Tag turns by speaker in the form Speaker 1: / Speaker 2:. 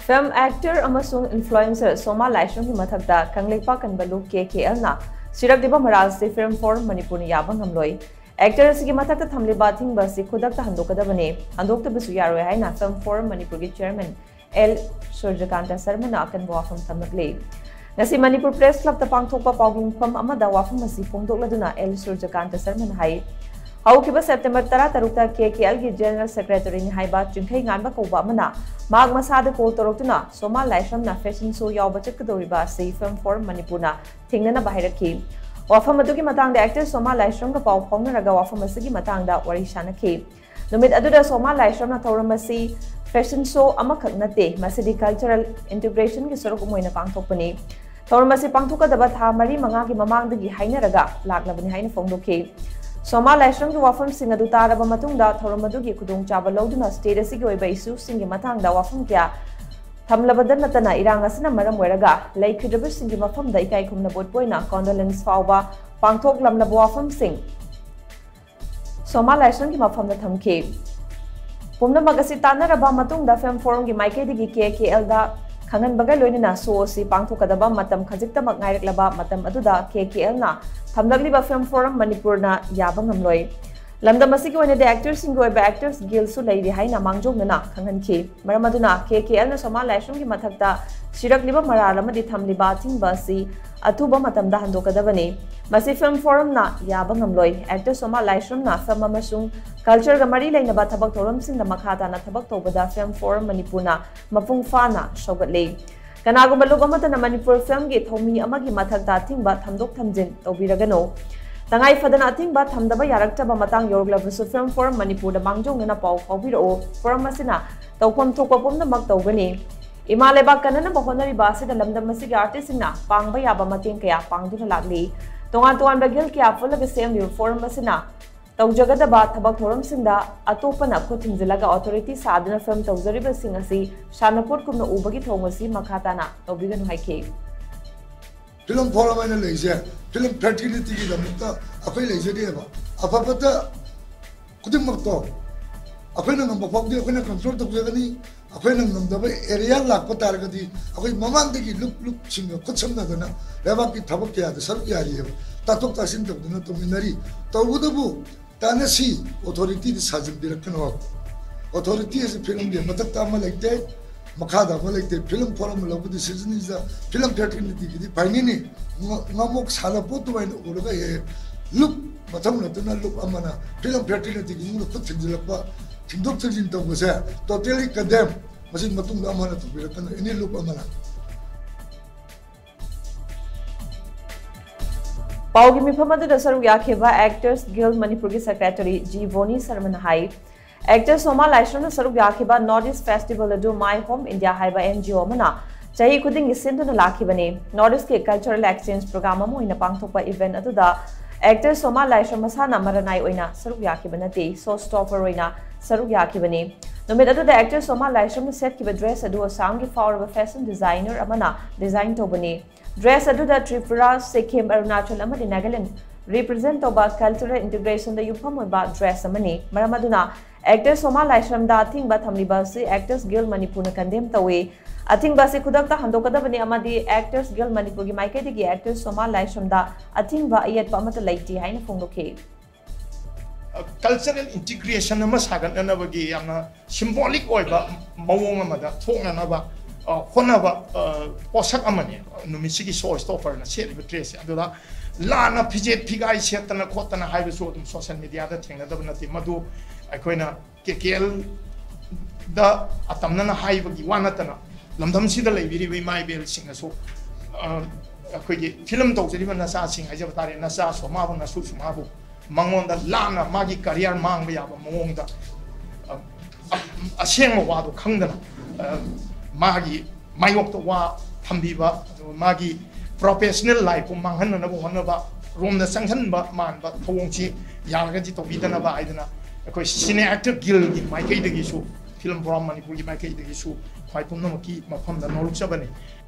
Speaker 1: Film actor amasung influencer Soma Laishram ki Mathakta Kangleipak Kanba Lup KKL na sirakliba maral se Film Forum Manipur yaba ngamloi. Actor asigi Mathakta Thamliba Athingba Asi Khudakta Handokadabani handoktabasu yaroi haina Film Forum Manipur ki Chairman L Surjakanta Sharma na akanba wapham thamlakli. Ngasi Manipur Press Club ta pangthokpa pawging pham amada wapham asi phongdokladuna L Surjakanta Sharma na hai Haukiba September 13 KKL ki General Secretary ni haiba chingkhai nganba kauba amana mag masada call torokuna Soma Laishram na fashion show yaba chakadoriba se Film Forum Manipur na thingnana bahiraki wapham adugi matangda actor Soma Laishram ka paw phongnaraga wapham asigi matangda wari sanaki numit aduda Soma Laishram na thauramasi fashion show amakhak nate masidi cultural integration ki sorok moina pangthokpani thauramasi pangthokadaba tha mari manga ki mamangdagi hainaraga laklabani haina phongdokhi Soma Laishram ki wapham sing adu taraba matungda thauramadu khudong chaba loduna state asigi oiba issue singi matangda wapham kya thamlabada natana irang asina maram oiraga laikhidrabu singi mafam da ikai khumna botpoina condolence fawba pangthok lamlaba wapham sing Soma Laishram ki mafam na thamki pumna magasi tanaraba matungda Film Forum ki maike digi KKL da khangan baga loinina so si pangthokadaba matam khajiktamak ngairaklaba matam aduda KKL na thamlakli Film Forum Manipur na yaba ngamloi lamdam asigi oina de actors sing ba actors guild su leiri haina mangjong na khangan ki maramaduna KKL na Soma Laishram ki mathakta sirakliba maral amadi Thamliba Athingba Asi atuba matamda handokadabani masi Film Forum na yaba ngamloi actor Soma Laishram na film amasung culture ga mari leinaba thabak thoram sing da makhata na thabak tobada Film Forum Manipur na mapung fana sogatle Kanagumba lup amatana Manipur film gi thomi amagi Mathakta Athingba thamdok thamjin tobiragano tangai fadana Athingba thamdaba yaraktaba matang yoroglabusu Film Forum Manipur da mangjong na paw phawbiro forum asina tawpam thokpa pomna mak tawgani imaleba kanana bahonari basi da lamdam masigi artist na pangba yaba mateng kaya pangduna lagli tongan tongan bagil kya fulaga sem forum asina Tawjagadaba thabak thoram singda atopana khuthinjilaga authority sadana film tawjariba sing asi shanapur kumna ubagi thongasi makhatana tawbiganu haike
Speaker 2: Film Forum ana leise film fertility ki damta apai leise de ba apapata kudimmak to apai na ngam phok de apai na control tawjagani apai na ngam da area lakpa targadi apai mamang de ki lup singa khutsamna dana leba ki thabak ya da sark ya ri tatok tasin tabduna tuminari tawudabu Tanasi authority is Sajim Direkano. Authority is a film, Mathakta Malakte, Makada Malakte, Film Forum Love decision is a film fraternity, the Pinini, Namok Salapoto and Uruga, look, Matamna, look Amana, film fraternity, you put in the Lapa, Doctors in Togosa, totally condemned, Masin Matum Amana to be any look Amana.
Speaker 1: Paugi mifamadu da saru yakhiba Actors Guild Manipur ki Secretary Jivoni Sarman hai Actor Soma Laishram na saru yakhiba Northeast Festival adu My Home India haiba NGO mana chahi khuding isindu na lakhibani Northeast ke cultural exchange program amu ina pangthokpa event adu da Actor Soma Laishram masana maranai oina saru yakhibana te so stopper oina saru yakhibani numit adu da Actor Soma Laishram na set ki dress adu asam ki four fashion designer amana design tobani Dress adu da Tripura, Sikkim, Arunachal amadi Nagaland represent oba cultural integration da yupam oba dress amani maramaduna actor Soma Laishram da Athingba Thamliba Asi Actors Guild Manipur na condemn tawe Athingba Asi Khudakta Handokadabani amadi Actors Guild Manipur gi maike digi actor Soma Laishram da Athingba ayat pamata laiti haina phongdokhe
Speaker 3: cultural integration ama sagan na bagi yamna symbolic oiba mawong amada thongna na ba Honaba Posak Amani, Numisiki soy stopper and a set of dress, and Lana Pijet Pigai set and a cotton high resort in social media that thing that Madu, Aquina, KKL, the Atamana High Wanatana, Lamdam Sidale, we might be singing so. Film talks even Nasa sing, I have started Nasa, so Mabu Nasu Mabu, Mangon the Lana, Magi career Mang, we have among the a shame of Wadu Kangana. Magi mayok to wa thambiba magi professional life manghan na bo hanaba rom na sanghan ba man ba thongchi yarga ji to bidana ba aidana ko cine actor guild gi mai kai de gi su Film Forum Manipur gi mai kai de gi su khwai pum na ki mafam da noluk sabani